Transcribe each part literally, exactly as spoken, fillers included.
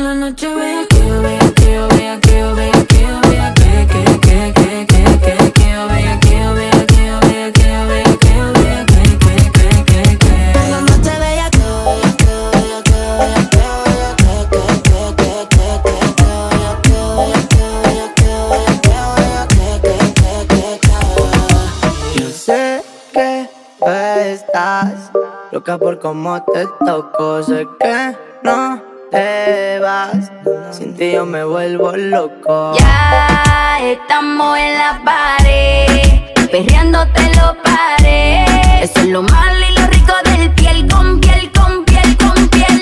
la noche bellaqueo, bellaqueo, bellaqueo, bellaqueo, bellaqueo, que, que, que, que, que, que, bellaqueo, bellaqueo, bellaqueo, bellaqueo, bellaqueo, que, que, que, que. En la noche bellaqueo, bellaqueo, bellaqueo, bellaqueo, bellaqueo, que, que, que, que, que, bellaqueo, bellaqueo, bellaqueo, bellaqueo, bellaqueo, que, que, que. Yo sé que tú estás loca por cómo te toco, sé que no te vas, sin ti yo me vuelvo loco. Ya estamos en la pared, perreando te lo paré. Eso es lo malo y lo rico del piel con piel, con piel, con piel.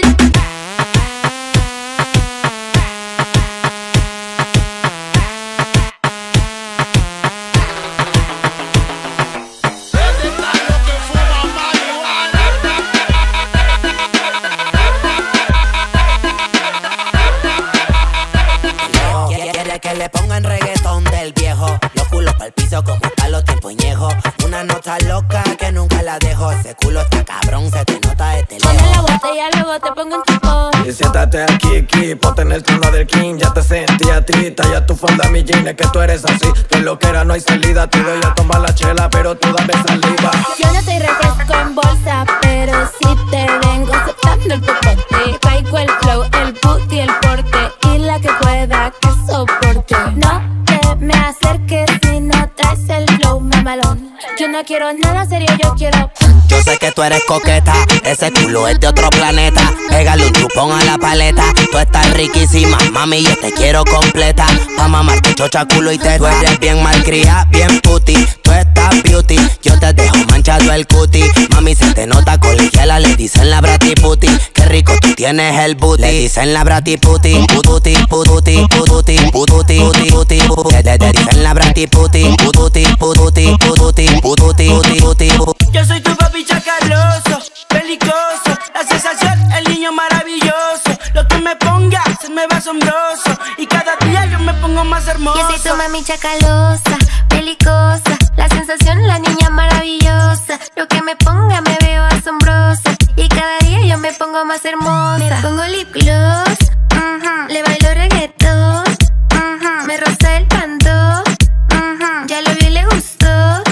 Que le pongan reggaetón del viejo, los culos pa'l piso como pa' los tiempos ñejos. Una nota loca que nunca la dejo. Ese culo está cabrón, se te nota desde lejos. Pone la botella, luego te pongo en tu pos. Y siéntate aquí, aquí, ponte en el trono del king. Ya te sentí a ti, talla tu falda, mi jean. Es que tú eres así, de lo que era no hay salida. Te doy a tomar la chela, pero tú dame saliva. Yo no soy refresco en bolsa, pero sí te vengo soltando el popote. Traigo el flow, el booty, el porte y la que pueda que soporte. No te me acerques si no traes el flow mamalón. Yo no quiero nada serio, yo quiero. Yo sé que tú eres coqueta, ese culo es de otro planeta. Pégale un chupón a la paleta. Tú estás riquísima, mami, yo te quiero completa. Pa' mamarte chocha, culo y teta. Tú eres bien malcriada, bien puti. Tú estás beauty, yo te dejo manchado el cutie. Mami, se te nota colegiala, le dicen la bratiputi. Qué rico tú tienes el booty. Le dicen la bratiputi, pututi, pututi, pututi, pututi, pututi, pututi. Te dicen la bratiputi, pututi, pututi, pututi, pututi, pututi. Yo soy tu papi chacaloso, belicoso, la sensación, el niño maravilloso. Lo que me ponga se me va asombroso y cada día yo me pongo más hermoso. Yo soy tu mami chacalosa, belicosa, la sensación, la niña maravillosa. Lo que me ponga me veo asombrosa y cada día yo me pongo más hermosa. Me pongo lip gloss, uh-huh. Le bailo reggaetón, uh-huh. Me roza el panto, uh-huh. Ya lo vi y le gustó,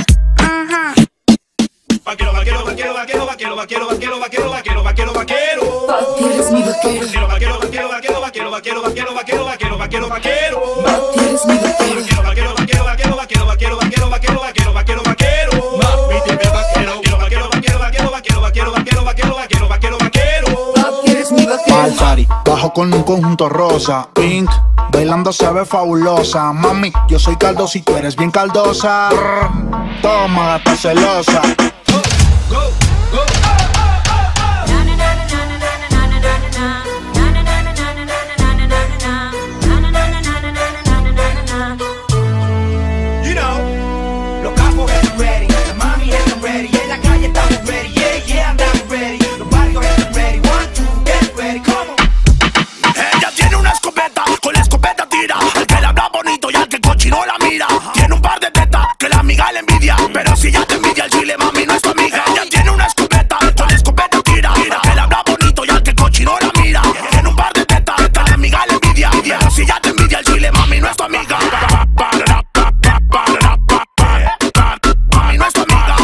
uh-huh. Vaquero, vaquero, vaquero, vaquero, vaquero, vaquero, vaquero, vaquero, vaquero, vaquero, vaquero. Papi, eres mi vaquero. Vaquero, vaquero, vaquero, vaquero, vaquero, vaquero, vaquero, vaquero, vaquero, vaquero. Papi, eres mi vaquero. Vaquero, vaquero, vaquero, vaquero, vaquero, vaquero, vaquero, vaquero, vaquero, vaquero. Papi, dime vaquero. Vaquero, vaquero, vaquero, vaquero, vaquero, vaquero, vaquero, vaquero, vaquero, vaquero. Papi, eres mi vaquero. Alfari, bajo con un conjunto rosa, pink, bailando se ve fabulosa. Mami, yo soy caldoso y tú eres bien caldosa. Brr, toma, gata celosa. Go, go. You know, los capos están ready, la mami están ready, en la calle estamos ready, yeah, yeah, andamos ready. Los barrios están ready, one, two, get ready, come on. Ella tiene una escopeta, con la escopeta tira al que le habla bonito y al que cochino la mira. Tiene un par de tetas que la amiga le envidia, pero si ya te envidia el chile, mami, no es tu amiga. Ella tiene una escopeta, con la escopeta tira al que le habla bonito y al que cochino la mira. Tiene un par de tetas que la amiga le envidia, pero si ya te envidia el chile, mami, no es tu amiga. Mami, no es tu amiga.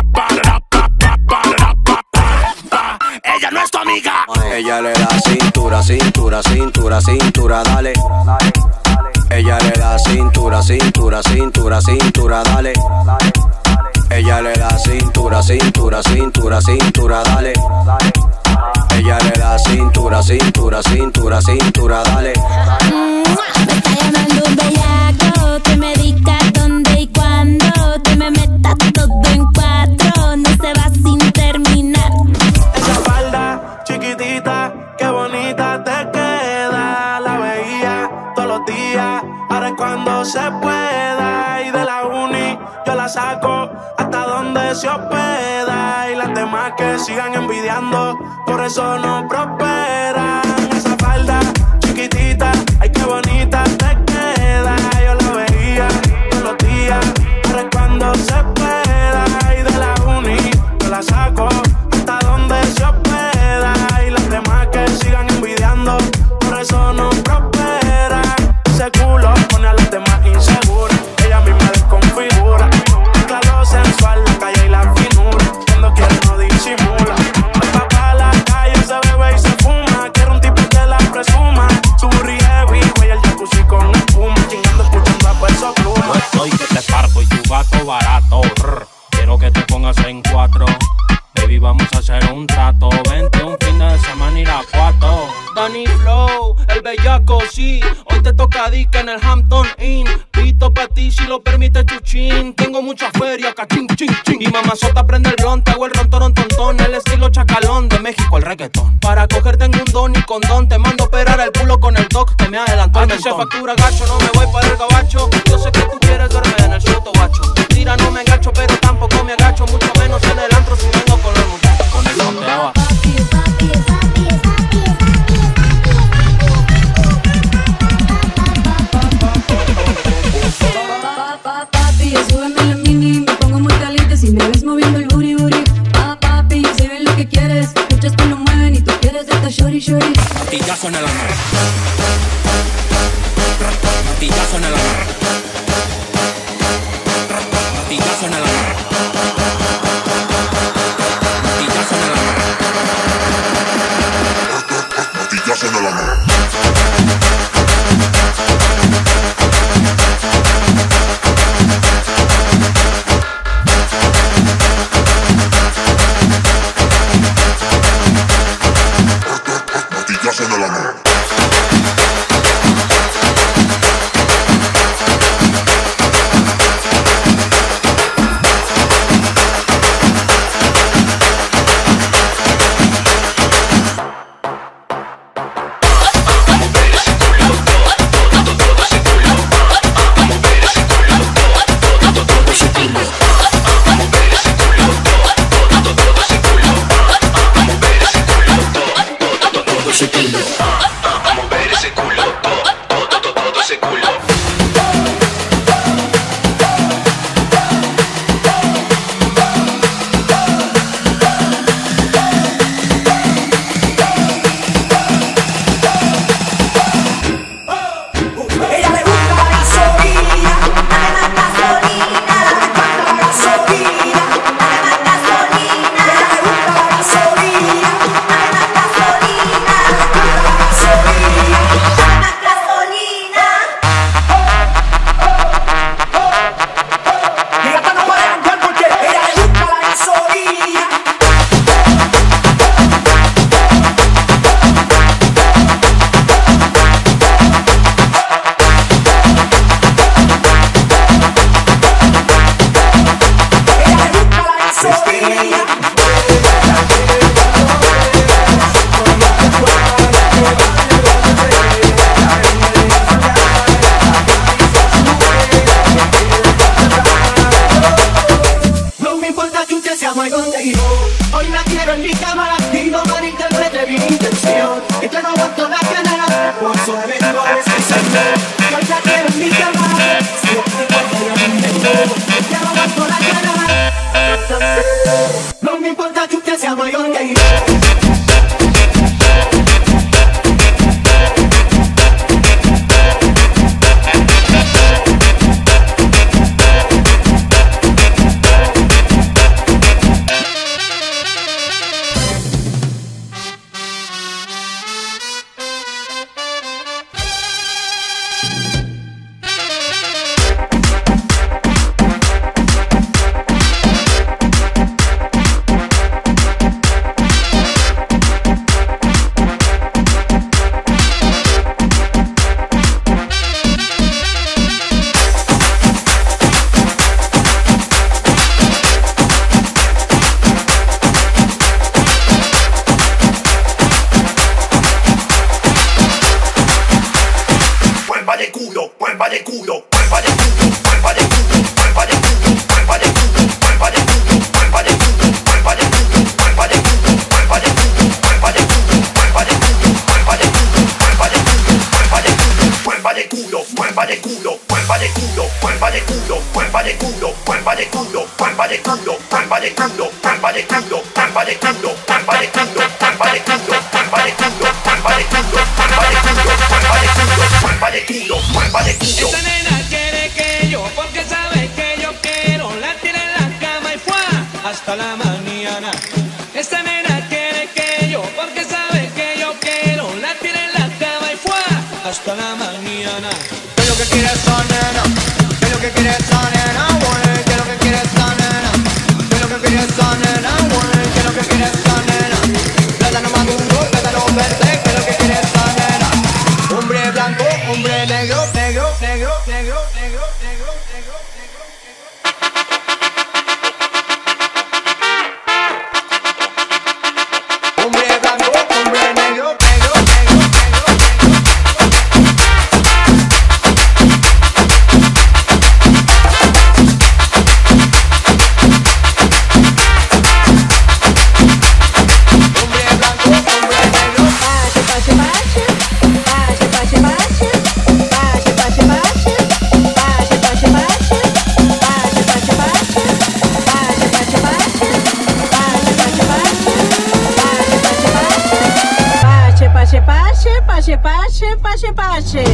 Ella no es tu amiga. Ella le da cintura, cintura, cintura, cintura, dale. Ella le da cintura, cintura, cintura, cintura, dale. Ella le da cintura, cintura, cintura, cintura, dale. Ella le da cintura, cintura, cintura, cintura, dale. Mm, me está llamando un bellaco, que me diga dónde y cuándo, que me meta todo en cuatro, no se va sin terminar. Esa falda chiquitita, qué bonita te queda. La veía todos los días, ahora es cuando se pueda. Y de la uni yo la saco hasta donde se hospeda. Y las demás que sigan envidiando, por eso no prosperan. Esa falda chiquitita, ay qué bonita te queda. Yo la veía todos los días, ahora es cuando se pueda. Y de la uni yo la saco hasta donde se hospeda. Y las demás que sigan envidiando, por eso no flow, el bellaco, sí. Hoy te toca dica en el Hampton Inn. Pito pa' ti si lo permite chuchín. Tengo mucha feria, cachín, chin, chin. Y mamazota prende el blon, te hago el rontorón tontón. El estilo chacalón, de México el reggaetón. Para cogerte en un don y condón, te mando a operar el culo con el doc, que me adelantó el mentón. Aquí se factura gacho, no me voy para el gabacho. Yo sé que tú quieres verme en el soto guacho. Tira, no me engancho, pero tampoco me agacho. Mucho menos en el antro si vengo con los muchachos. Con el bote abajo. Súbeme la mini, me pongo muy caliente si me ves moviendo el booty booty. Ah, papi, yo sé bien lo que quieres. Escuchas que lo mueven y tú quieres esta shorty shorty. Martillazo en el amor. Martillazo en el amor. Martillazo en el amor. Martillazo en el amor. Martillazo en el amor. Martillazo en el amor. Hoy la quiero en mi cámara y no malinterprete mi intención. Y te no aguanto la canela, por eso me vengo a descansar. Hoy la quiero en mi cámara, si no te importa yo me intento. Ya no aguanto la canela. No me importa que usted sea mayor que yo. Esta nena quiere que yo, porque sabe que yo quiero. La tiene en la cama y fuá hasta la mañana. Esta nena quiere que yo, porque sabe que yo quiero. La tiene en la cama y fuá hasta la mañana. ¿Qué es lo que quiere esa nena? ¿Qué es lo que quiere esa nena? Güey, ¿qué es lo que quiere esa nena? ¿Qué es lo que quiere esa nena? Güey, ¿qué es lo que quiere esa nena? Plátano maduro, plátano verde, ¿qué es lo que quiere esa nena? hombre negro, negro, negro, negro, negro, negro, negro. Pache, pache, pache, pache.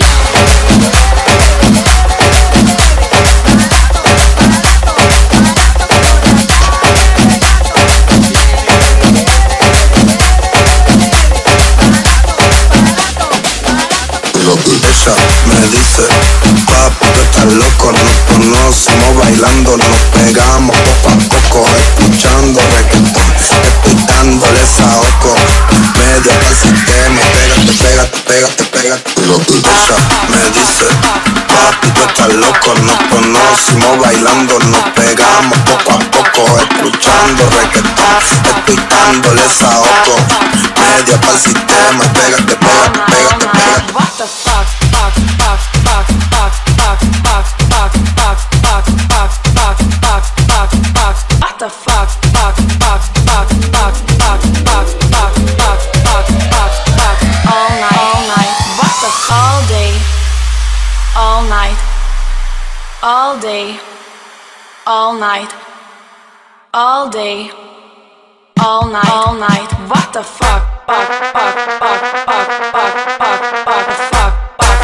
Ella me dice, papi, tú estás loco, nos conocemos bailando, nos pegamos poco a poco, escuchando reggaetón, estoy dándole saoco, medio al sistema, pégate, pégate, pégate, pégate. Ella me dice, papi, tú estás loco, nos conocemos bailando, nos pegamos poco a poco, escuchando reggaetón, estoy dándole saoco, medio al sistema, pégate, pégate, pégate, pégate. What the fuck, fuck, fuck, fuck, fuck, fuck, fuck, fuck, fuck, fuck, fuck, fuck, fuck, fuck, fuck. What the fuck, fuck, fuck, fuck, fuck, fuck, fuck, fuck, fuck, fuck, fuck, fuck. All night, all night. What the f- all day, all night, all day, all night, all day, all night, all night. What the fuck, fuck, fuck, fuck, fuck, fuck, fuck, fuck, fuck.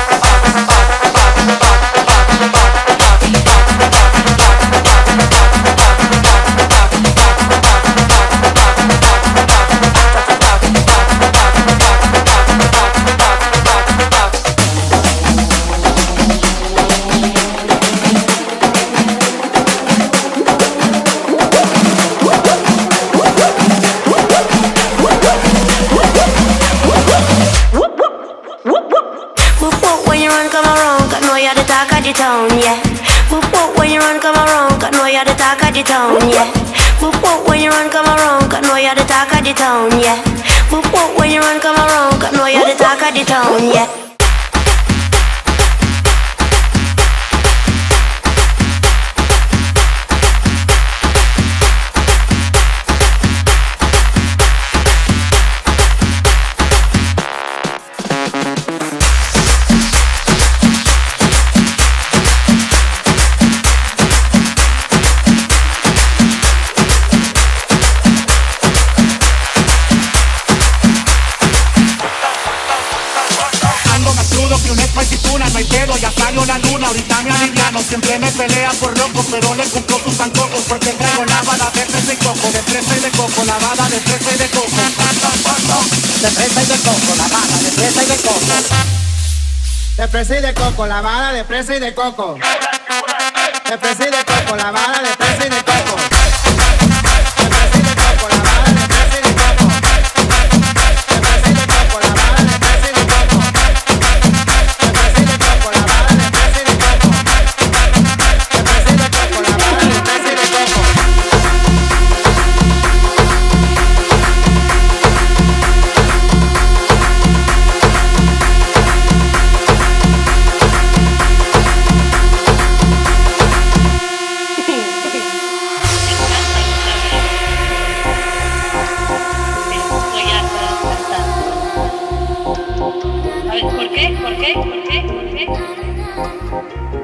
Town, yeah. Whoop whoop when you run, come around, I know you're the talk of the town, yeah. Whoop whoop when you run, come around, I know you're the talk of the town, yeah. Whoop whoop when you run, come around, I know you're the talk of the town, yeah. Ahorita me aliviano, siempre me pelea por loco, pero le compro sus antojos porque traigo lavada de fresa y de coco, de fresa y de coco, lavada de fresa y de coco, de fresa y de coco, lavada de fresa y de coco, de fresa y de coco, lavada de fresa y de coco, de fresa y de coco, lavada de fresa y de coco. ¿Por qué? ¿Por qué? ¿Por qué? ¿Por qué?